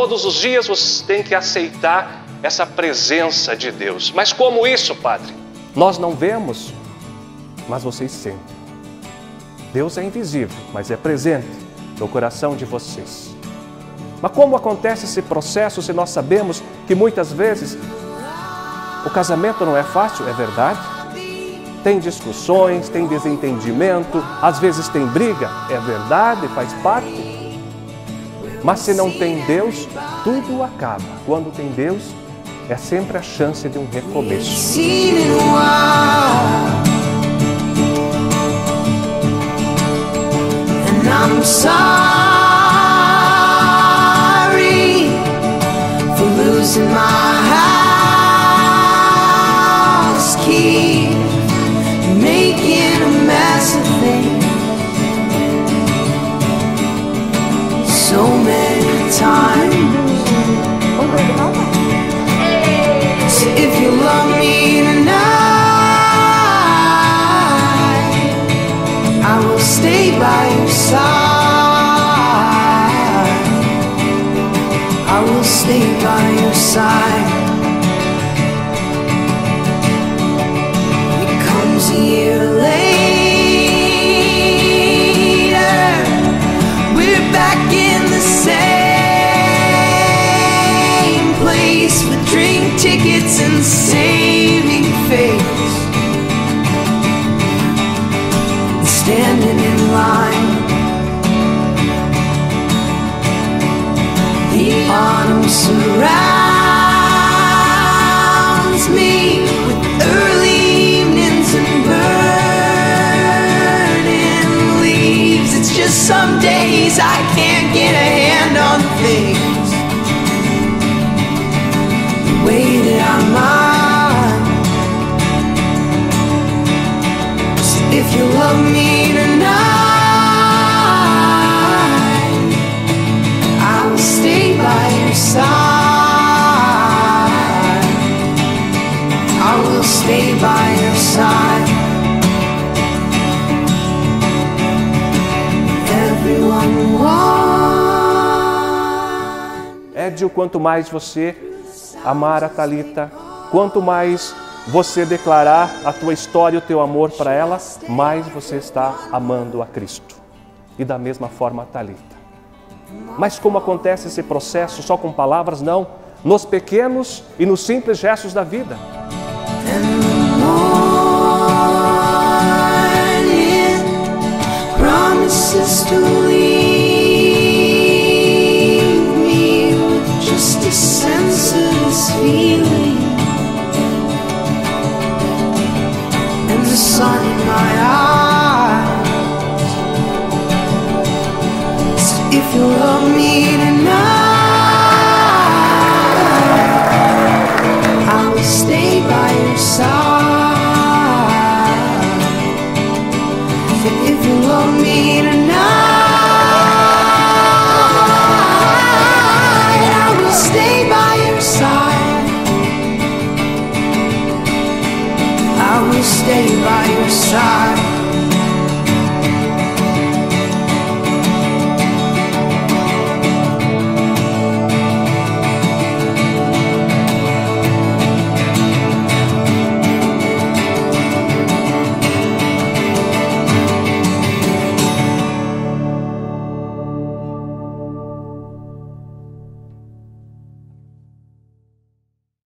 Todos os dias você tem que aceitar essa presença de Deus. Mas como isso, Padre? Nós não vemos, mas vocês sentem. Deus é invisível, mas é presente no coração de vocês. Mas como acontece esse processo se nós sabemos que muitas vezes o casamento não é fácil? É verdade. Tem discussões, tem desentendimento, às vezes tem briga, é verdade, faz parte. Mas se não tem Deus, tudo acaba. Quando tem Deus, é sempre a chance de um recomeço. I'm sorry for losing my house key, making a mess of things so many times. So if you love me tonight, I will stay by your side. I will stay by your side. It comes a year later, we're back in the same place with drink tickets and saving face, standing in line. The autumn surrounds me with early evenings and burning leaves. It's just some days I can't get a hand on things the way that I might. So if you love me tonight, I will stay by your side. I will stay by your side. Everyone wants. Édio, quanto mais você amar a Thalita, quanto mais você declarar a tua história e o teu amor para ela, mais você está amando a Cristo. E da mesma forma a Thalita. Mas como acontece esse processo só com palavras? Não. Nos pequenos e nos simples gestos da vida. If you love me tonight, I will stay by your side. If you love me